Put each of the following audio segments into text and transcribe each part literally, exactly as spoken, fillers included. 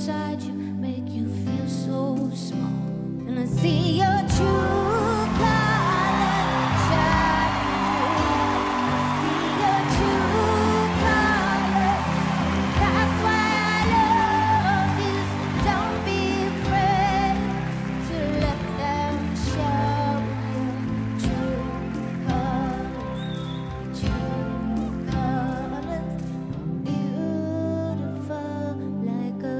beside you make you feel so small. And I see your true colors shining. I see your true colors. That's why I love you. So don't be afraid to let them show your true colors. Your true colors are beautiful like a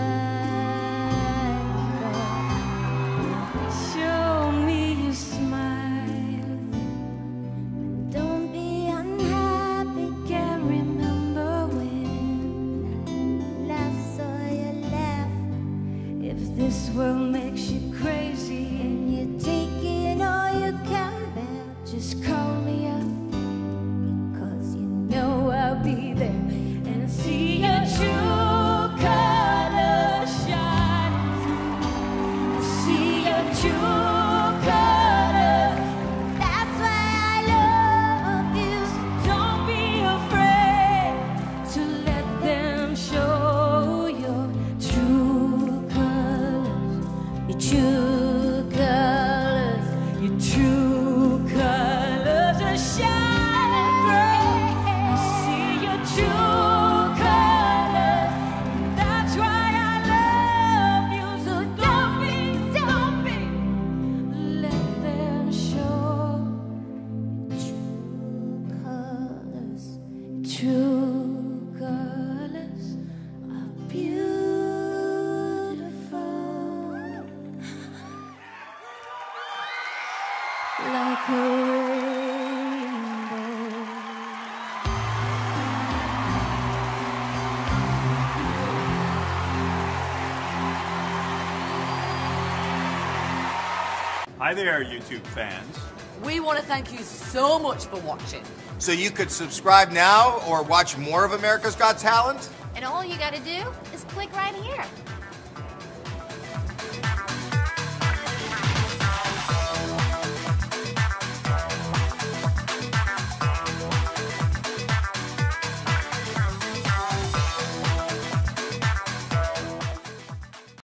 rainbow. Show me your smile. Don't be unhappy. Can't remember when I last saw you laugh. If this world makes you crazy and you're taking all you can bear, just call me up, 'cause you know I'll be there. And I see your true colors shining through. I see your true colors. That's why I love you. So don't be afraid to let them show your true colors. Your true colors. Your true colors are shining through. I see your true colors. That's why I love you. So don't be, don't be. Let them show your true colors. True colors are beautiful like a rainbow. Hi there, YouTube fans. We want to thank you so much for watching. So you could subscribe now or watch more of America's Got Talent? And all you gotta do is click right here.